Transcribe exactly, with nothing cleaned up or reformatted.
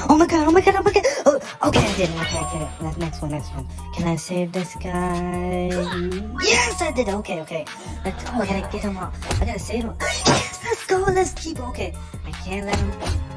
Oh my god, oh my god, oh my god. Oh, okay, I did it. Okay, okay. Next, next one, next one. Can I save this guy? Yes, I did it. Okay, okay. Let's, oh, I gotta get him out. I gotta save him. Yes, let's go. Let's keep. Okay, I can't let him.